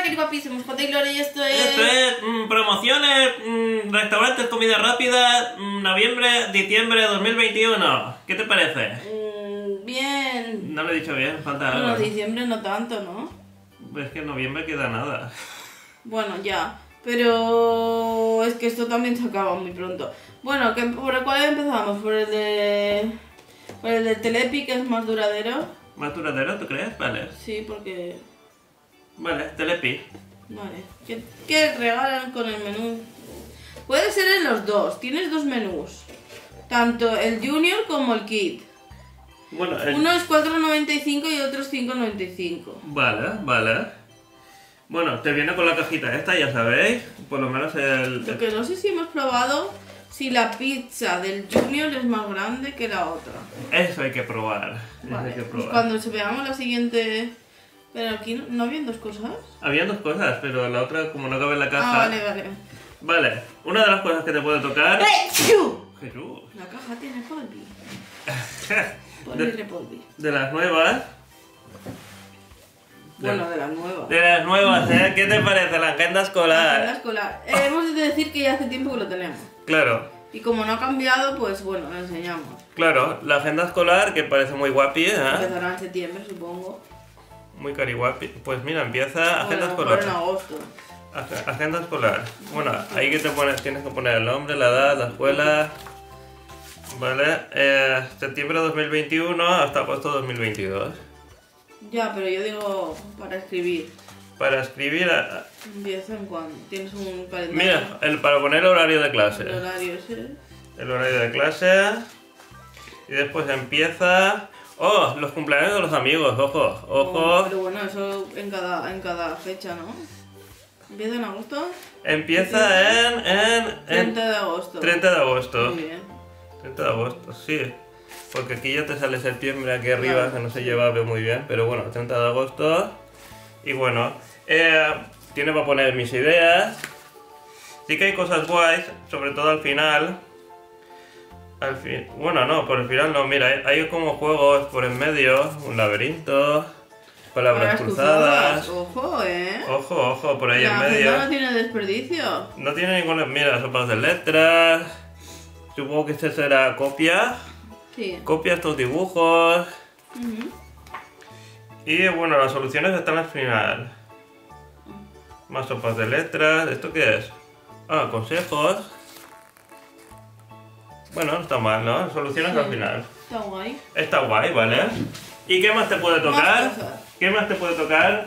guapísimos, J. y Lore, y esto Esto es promociones, restaurantes, comida rápida, noviembre, diciembre de 2021. ¿Qué te parece? Bien. No lo he dicho bien, falta algo. Bueno, diciembre no tanto, ¿no? Es que en noviembre queda nada. Bueno, ya. Pero es que esto también se acaba muy pronto. Bueno, ¿por el cual empezamos? ¿Por el de Telepi, que es más duradero? ¿Más duradero, tú crees? Vale. Sí, porque... Vale, Telepi. Vale. ¿Qué regalan con el menú? Puede ser en los dos. Tienes dos menús. Tanto el Junior como el Kid. Bueno, Uno es 4,95 y otro es 5,95. Vale. Bueno, te viene con la cajita esta, ya sabéis. Por lo menos Lo que no sé si hemos probado si la pizza del Junior es más grande que la otra. Eso hay que probar. Vale, Eso hay que pues probar. cuando se veamos la siguiente... Pero aquí no habían dos cosas. Habían dos cosas, pero la otra, como no cabe en la caja... Ah, vale. Vale, una de las cosas que te puede tocar... ¡Jesús! Jesús. La caja tiene polvi. Ponle polvi. De las nuevas... Bueno, de las nuevas. De las nuevas, ¿eh? ¿Qué te parece la agenda escolar? La escolar. Hemos de decir que ya hace tiempo que lo tenemos. Claro, Y como no ha cambiado, pues bueno, lo enseñamos. claro, la agenda escolar que parece muy guapi, ¿eh? Empezará en septiembre, supongo. Muy carihuapi. Pues mira, empieza agenda Bueno, mejor en escolar. agosto. Agenda escolar. Bueno, ahí que te pones, tienes que poner el nombre, la edad, la escuela. Vale, septiembre de 2021 hasta agosto de 2022. Ya, pero yo digo para escribir. Para escribir, Empieza en cuando. Tienes un calendario. mira, para poner el horario de El clase. horario ese. El horario de clase. Y después empieza... ¡Oh! Los cumpleaños de los amigos, ojo, ojo. Pero bueno, eso en cada fecha, ¿no? ¿Empieza en agosto? Empieza en 30 de agosto. 30 de agosto. Muy bien. 30 de agosto, sí. Porque aquí ya te sale septiembre aquí arriba, Claro. que no se lleva muy bien. Pero bueno, 30 de agosto. Y bueno, tiene para poner mis ideas. Sí que hay cosas guays, sobre todo al final. Bueno, no, por el final no, mira, hay como juegos por en medio, un laberinto, palabras cruzadas. Ojo, Ojo, por ahí en La medio. agenda no tiene desperdicio. No tiene ninguna, mira, sopas de letras. Supongo que este será copia. Sí. Copia estos dibujos. Ujú. Y bueno, las soluciones están al final. Más sopas de letras. ¿Esto qué es? Ah, consejos. Bueno, no está mal, ¿no? Soluciones Sí. al final. Está guay. Está guay, ¿vale? ¿Y qué más te puede tocar? Más cosas. ¿Qué más te puede tocar?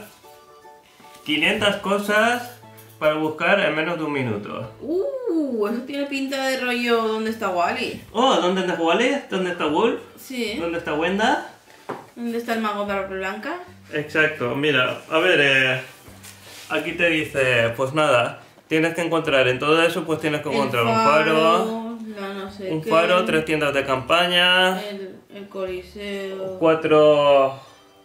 500 cosas para buscar en menos de un minuto. Eso tiene pinta de rollo ¿Dónde está Wally? Oh, ¿dónde está Wally? ¿Dónde está Wolf? Sí. ¿Dónde está Wenda? ¿Dónde está el mago de barba blanca? Exacto, mira, a ver, aquí te dice, pues nada, tienes que encontrar en todo eso, pues tienes que encontrar un faro, no sé un qué, faro, 3 tiendas de campaña, el coliseo, 4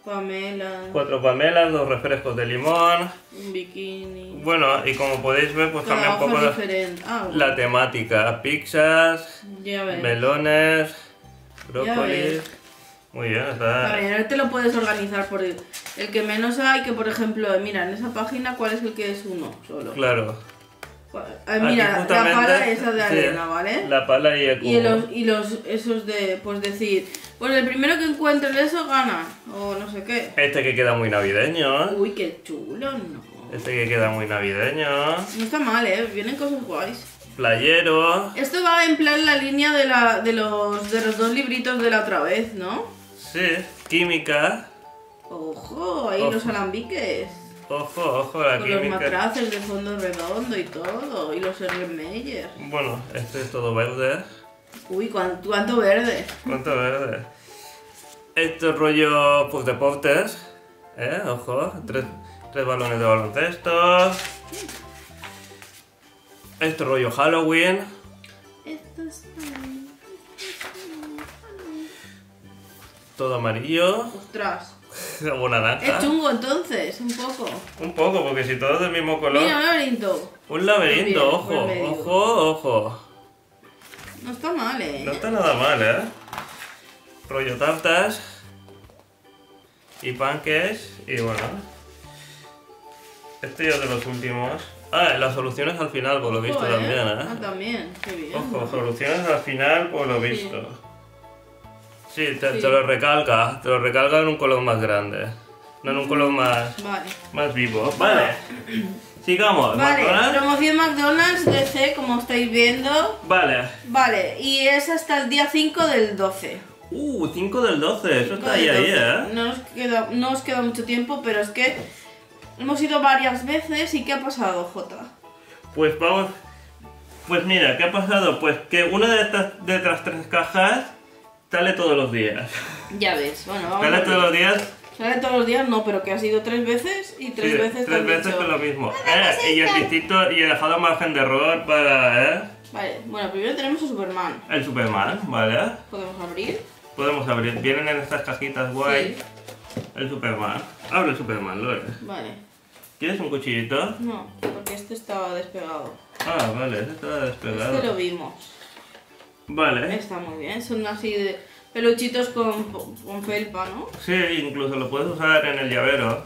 Pamela, pamelas, 2 refrescos de limón. un bikini. Bueno, y como podéis ver, pues cambia un poco Trabajos diferentes. la temática, pizzas, Ya ves. melones, Ya brócolis. ves. Muy bien, A está... ver, te lo puedes organizar por el que menos hay, que por ejemplo, mira, en esa página, ¿cuál es el que es uno solo? Claro. Mira, Aquí la justamente, pala esa de sí, arena, ¿vale? La pala y el cubo. Esos de, pues decir, pues el primero que encuentre eso gana, o no sé qué. Este que queda muy navideño, ¿eh? Uy, qué chulo, no. Este que queda muy navideño. No está mal, vienen cosas guays. Playero. Esto va en plan la línea de los dos libritos de la otra vez, ¿no? Sí. Química. Ojo, ahí Ojo. los alambiques. Ojo, la Con los química. matraces de fondo redondo y todo. Y los Erlenmeyer. Bueno, este es todo verde. Uy, cuánto verde. ¿Cuánto verde? Esto es rollo, pues, deportes. Ojo. Tres balones de baloncesto. Esto es rollo Halloween. Esto es... Todo amarillo. Ostras. O naranja. Es chungo entonces, un poco. Un poco, porque si todo es del mismo color. Mira, un laberinto. Un laberinto, Bien, ojo, buen medio. ojo. No está mal, No está nada mal, Rollo tartas. Y pancakes. Y bueno. Este ya es de los últimos. Ah, las soluciones al final, por lo visto, Ojo, también, ¿eh? Ah, también, qué bien. Ojo, ¿no? soluciones al final, por lo visto. Sí, te Sí. lo recalca en un color más grande. No en un color más Vale. vivo. Vale. Sigamos. Vale, ¿McDonald's? promoción McDonald's DC, como estáis viendo. Vale. Vale, y es hasta el día 5 del 12. 5 del 12, eso está ahí, ¿eh? No os queda mucho tiempo, pero es que hemos ido varias veces y ¿qué ha pasado, Jota? Pues vamos... Pues mira, ¿qué ha pasado? Pues que una de estas 3 cajas sale todos los días. Ya ves, bueno, vamos Sale a todos ver. los días. Sale todos los días, no, pero que ha sido 3 veces y 3 Sí, veces te 3 han veces dicho- con lo mismo. Y el distinto, y he dejado margen de error para, Vale, bueno, primero tenemos a Superman. el Superman, ¿vale? Podemos abrir. Podemos abrir. Vienen en estas cajitas guay. El Superman. Abre el Superman, Lore. Vale. ¿Quieres un cuchillito? No, porque este estaba despegado. Ah, vale, ese está despegado. Este lo vimos. Vale. Está muy bien, son así de peluchitos con felpa, ¿no? Sí, incluso lo puedes usar en el llavero.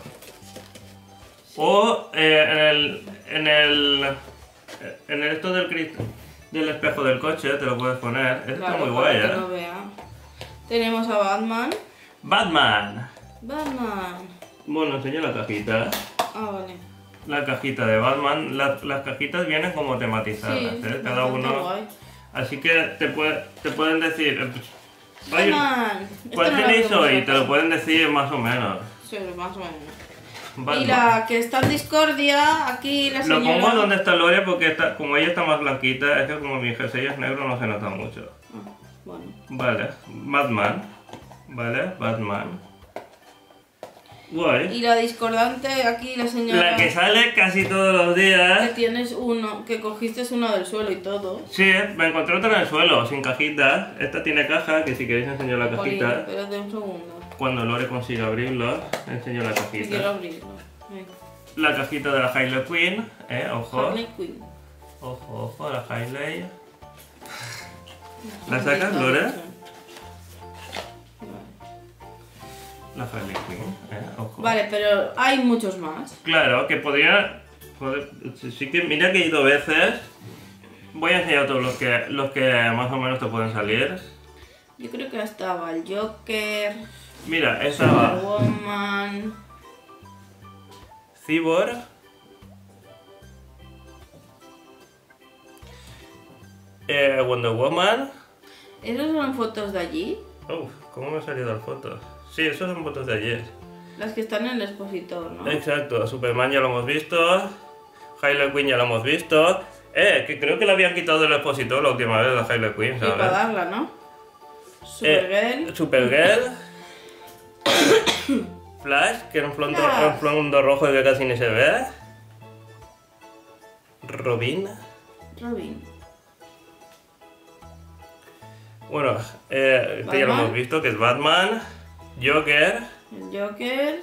O en el esto del espejo del coche, te lo puedes poner. Esto está muy guay, para que no vea. Tenemos a Batman. Batman. Batman. Bueno, enseño la cajita. Ah, vale. La cajita de Batman. Las cajitas vienen como tematizadas, Sí, cada bastante uno. guay. Así que te pueden decir. Oye, Batman. ¿cuál Esta no la tenéis podemos hoy? sacar. Te lo pueden decir más o menos. Sí, más o menos. Batman. Y la que está en discordia, aquí la Lo señora... pongo donde está Lore porque como ella está más blanquita, es que como mi jersey es negro no se nota mucho. Ah, bueno. Vale, Batman. Vale, Batman. Guay. Y la discordante, aquí la señora... La que sale casi todos los Que días. tienes uno, que cogiste uno del suelo y todo. Sí, me encontré otra en el suelo, sin cajita. Esta tiene caja, que si queréis enseño la Jolín, cajita. espérate un segundo. Cuando Lore consiga abrirlo, enseño la Que quiero cajita. abrirlo. Venga. La cajita de la Harley Quinn, ojo. Harley Quinn. Ojo, ojo, la Harley. ¿La sacas, Lore? La Harley Quinn, ojo. Vale, pero hay muchos más. Claro, que podría... Joder, sí que mira que he ido veces. Voy a enseñar todos los que más o menos te pueden salir. Yo creo que estaba el Joker, Mira, estaba Woman, Cyborg. Wonder Woman. ¿Esos son fotos de allí? Uf, ¿cómo me han salido las fotos? Sí, esos son fotos de ayer. Las que están en el expositor, ¿no? Exacto, Superman ya lo hemos visto. Harley Quinn ya lo hemos visto. Que creo que la habían quitado del expositor la última vez, la Harley Quinn, Y para ¿sabes? darla, ¿no? Supergirl. Supergirl. Flash, que era un fondo rojo que casi ni se ve. Robin. Robin. Bueno, este ya lo Batman. hemos visto, que es Batman. Joker. El Joker.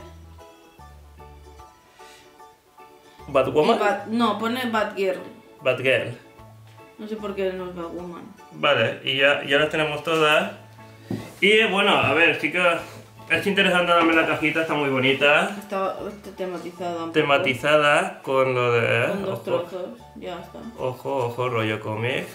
Batwoman. No, pone Batgirl. Batgirl. No sé por qué no es Batwoman. Vale, y ya las tenemos todas. Y bueno, a ver, sí que es interesante también la cajita, está muy bonita. Está tematizada. un poco. Tematizada con lo de... Con dos ojo, trozos. Ya está. ojo, ojo, rollo cómic.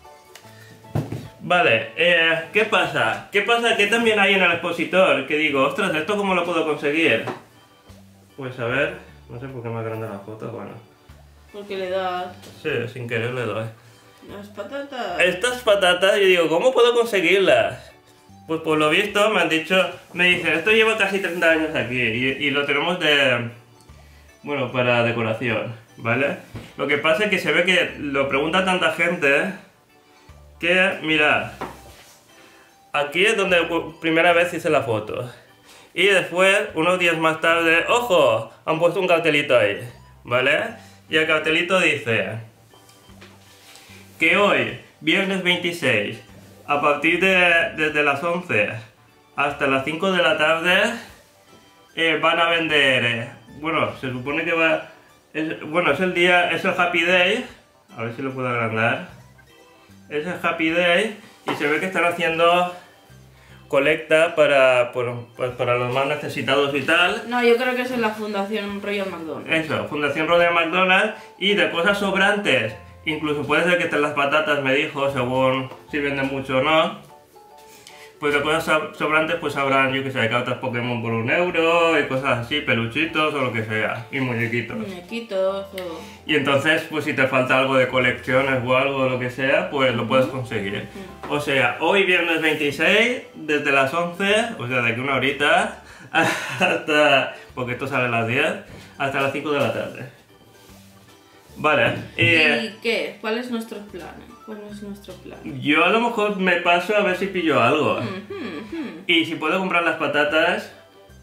Vale, ¿qué pasa? ¿Qué pasa? ¿Qué también hay en el expositor? Que digo, ostras, ¿esto cómo lo puedo conseguir? Pues a ver, no sé por qué me agranda la foto, bueno. Porque le das Sí, sin querer le doy. las patatas. Estas patatas, yo digo, ¿cómo puedo conseguirlas? Pues por lo visto me han dicho, me dicen, esto lleva casi 30 años aquí y lo tenemos de, bueno, para decoración, ¿vale? Lo que pasa es que se ve que lo pregunta tanta gente que, mirad, aquí es donde primera vez hice la foto. Y después, unos días más tarde, ¡ojo! Han puesto un cartelito ahí, ¿vale? Y el cartelito dice que hoy, viernes 26, a partir desde las 11 hasta las 5 de la tarde, van a vender, bueno, se supone que bueno, es el día, es el Happy Day, a ver si lo puedo agrandar, es el Happy Day y se ve que están haciendo colecta para, pues para los más necesitados y tal. No, yo creo que es en la Fundación Royal McDonald. Eso, Fundación Royal McDonald. Y de cosas sobrantes, incluso puede ser que estén las patatas, me dijo, según si venden mucho o no. Pues de cosas sobrantes pues habrán, yo que sé, cartas Pokémon por 1 euro y cosas así, peluchitos o lo que sea, y muñequitos. Muñequitos, todo. Y entonces, pues si te falta algo de colecciones o algo, lo que sea, pues lo puedes conseguir. O sea, hoy viernes 26, desde las 11, o sea, de aquí una horita, hasta, porque esto sale a las 10, hasta las 5 de la tarde. Vale. ¿Y qué? ¿Cuál es nuestro plan? ¿Cuál es nuestro plan? Yo a lo mejor me paso a ver si pillo algo. Y si puedo comprar las patatas,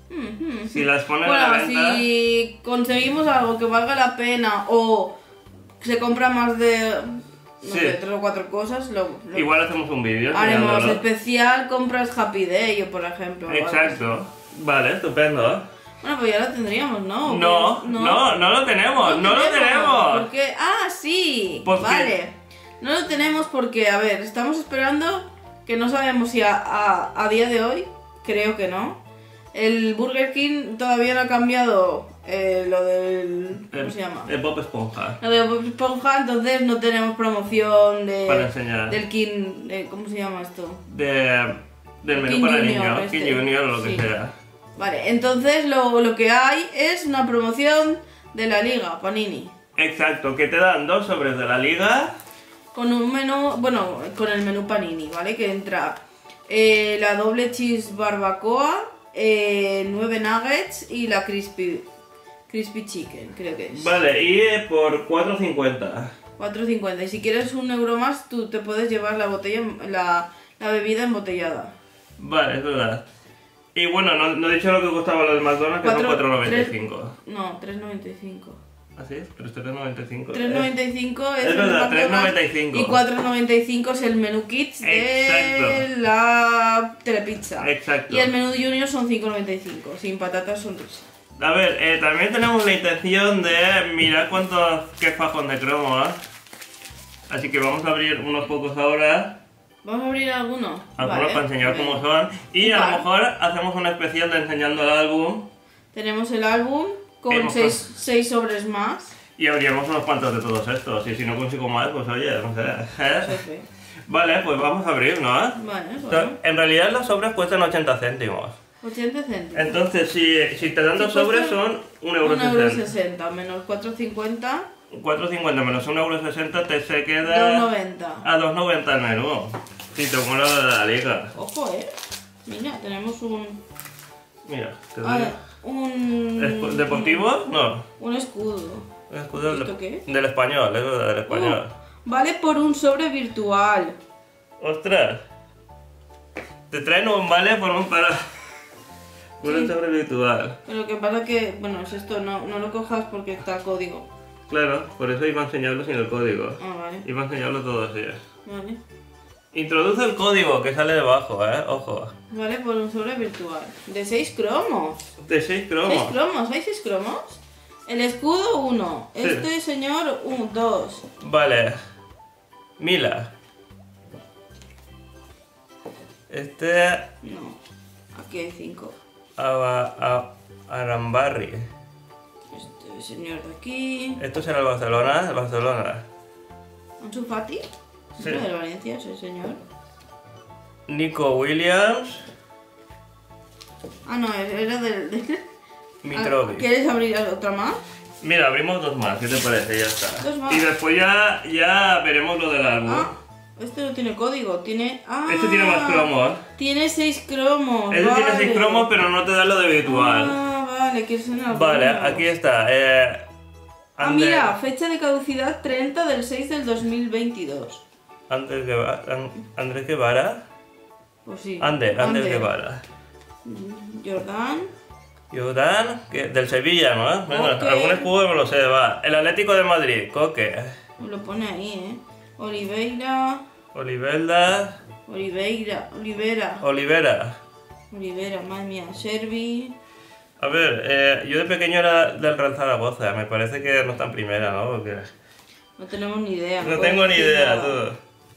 si las ponen a la venta... si conseguimos algo que valga la pena o se compra más de... No sé, 3 o 4 cosas, igual hacemos un vídeo. Haremos especial compras Happy Day, por ejemplo. Exacto. Vale, estupendo. Bueno, pues ya lo tendríamos, ¿no? No lo tenemos, no lo tenemos. ¿Por qué? Ah, sí. Vale. No lo tenemos porque, a ver, estamos esperando que no sabemos si a día de hoy, creo que no. El Burger King todavía no ha cambiado lo del... ¿Cómo se llama? El Bob Esponja. Lo de Bob Esponja, entonces no tenemos promoción de... Para enseñar. Del King... ¿Cómo se llama esto? Del menú King para Junior, niños, King Junior o lo que sea. Vale, entonces lo que hay es una promoción de la Liga Panini. Exacto, que te dan 2 sobres de la Liga. Con un menú, bueno, con el menú Panini, ¿vale? Que entra la doble cheese barbacoa, 9 nuggets y la crispy chicken, creo que es. Vale, y por 4,50. 4,50. Y si quieres 1 euro más, tú te puedes llevar la botella, la bebida embotellada. Vale, es verdad. Y bueno, no he dicho lo que costaba lo del McDonald's, que son 4,95. No, 3,95. ¿Ah, sí? Pero este 3,95. 3,95 es el verdad, 3,95. Y 4,95 es el menú Kids de la Telepizza. Exacto. Y el menú Junior son 5,95. Sin patatas son 2. A ver, también tenemos la intención de mirar qué fajón de cromos. Así que vamos a abrir unos pocos ahora. ¿Vamos a abrir algunos? Algunos para enseñar cómo son. Y a lo mejor hacemos un especial de enseñando el álbum. Tenemos el álbum con 6 sobres más. Y abriremos unos cuantos de todos estos. Y si no consigo más, pues oye, no sé. Vale, pues vamos a abrir, ¿no? Vale, bueno. En realidad los sobres cuestan 80 céntimos. 80 céntimos. Entonces, si te dan 2 sobres son 1,60 €. Menos 4,50. 4,50 menos 1,60 € te queda... 2,90. A 2,90 el menú. Si te mola de la Liga. Ojo, mira, tenemos un... Mira, te doy... un... ¿Deportivo? No. Un escudo. Un escudo ¿Esto qué es? del español, es verdad, del español. Vale por un sobre virtual. ¡Ostras! Te traen un vale por un un sobre virtual. Pero lo que pasa que, bueno, es esto, no lo cojas porque está código. Claro, por eso iba a enseñarlo sin el código. Ah, vale. Iba a enseñarlo todo así. Vale. Introduce el código que sale debajo, ojo. Vale, por un sobre virtual. De 6 cromos. De 6 cromos. 6 cromos, ¿hay 6 cromos? El escudo 1. Sí. Este señor 2. Vale. Mila. Este... No. Aquí hay 5. Arambarri. Este señor de aquí. ¿Esto será el Barcelona? El Barcelona. Ansu Fati. Sí. ¿No de Valencia ese señor? Nico Williams. Ah, no, era del... Mitrovic. ¿Quieres abrir otra más? Mira, abrimos 2 más, ¿qué te parece? Ya está. 2 más. Y después ya veremos lo del álbum. Ah, este no tiene código, tiene... Ah, Este tiene más cromos. Tiene 6 cromos. Este tiene 6 cromos, pero no te da lo de virtual. Ah, vale, que es una... Vale, aquí está. Mira, fecha de caducidad 30 del 6 del 2022. Andrés Guevara. Pues sí. Andrés Guevara. Jordan, del Sevilla, ¿no? Bueno, algún escudo no lo sé, va. El Atlético de Madrid, Coque. Lo pone ahí, Olivera, madre mía, Servi. A ver, yo de pequeño era del Real Zaragoza, me parece que no está en primera, ¿no? Porque... No tenemos ni idea. No tengo ni idea, tú.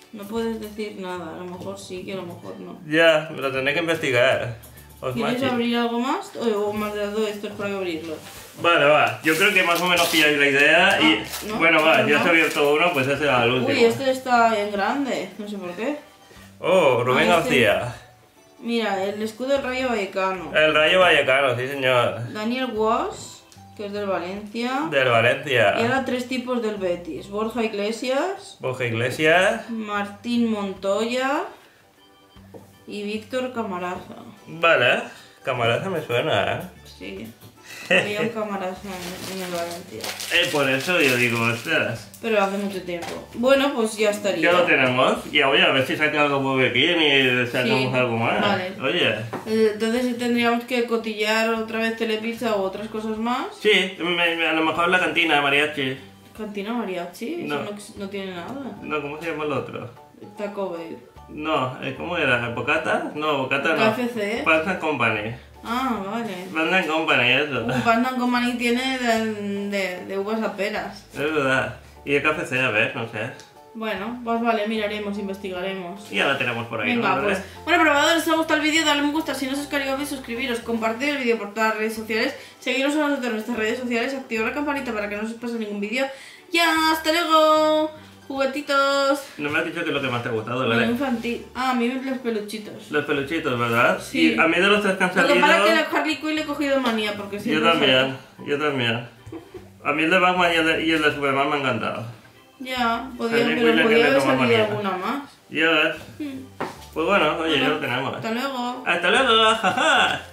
No puedes decir nada, a lo mejor sí, que a lo mejor no. Ya, me lo tendré que investigar. ¿Quieres abrir algo más? ¿O más de todo esto es para abrirlo? Vale, va. Yo creo que más o menos pilláis la idea y... ¿no? Bueno, va, ya se ha abierto uno, pues ese era el último. Uy, este está en grande, no sé por qué. Oh, Rubén García. Mira, el escudo del Rayo Vallecano. El Rayo Vallecano, sí señor. Daniel Guas, que es del Valencia. Del Valencia. Y ahora 3 tipos del Betis. Borja Iglesias. Borja Iglesias. Martín Montoya. Y Víctor Camarasa. Vale, Camarasa me suena, ¿eh? Sí. Había un Camarasa en el Valencia. Por eso yo digo, ostras. Pero hace mucho tiempo. Bueno, pues ya estaría. Ya lo tenemos. Y oye, a ver si saca algo Burger King y sacamos algo más. Vale. Oye. Entonces tendríamos que cotillar otra vez Telepizza o otras cosas más. Sí, a lo mejor la cantina de mariachi. ¿Cantina mariachi? No. Eso no tiene nada. No, ¿cómo se llama el otro? Taco Bell. No, ¿cómo era? ¿Bocata? No, Bocata no. KFC. Pasta Company. Ah, vale. Pasta Company, eso. Panda Company tiene de uvas a peras. Es verdad. Y el KFC, a ver, no sé. Bueno, pues vale, miraremos, investigaremos. Y ya la tenemos por ahí. Venga, ¿no? pues. Bueno, probadores, si os ha gustado el vídeo, dadle un me gusta. Si no os suscribís, suscribiros, compartir el vídeo por todas las redes sociales, seguiros a nosotros en nuestras redes sociales, activar la campanita para que no os pase ningún vídeo. ¡Ya! ¡Hasta luego! ¡Juguetitos! No me has dicho que es lo que más te ha gustado, Lo ¿vale? infantil. Ah, a mí los peluchitos. Los peluchitos, ¿verdad? Sí. Y a mí de los tres que han Lo salido... que pasa es que a Harley Quinn le he cogido manía porque Yo siempre también, yo también. A mí el de Batman y el de Superman me han encantado. Ya, Harley pero Quinn le podría haber toma salido manía. alguna más. Ya ves. Pues bueno, oye, ya lo tenemos. Hasta luego. ¡Hasta luego! ¡Jaja!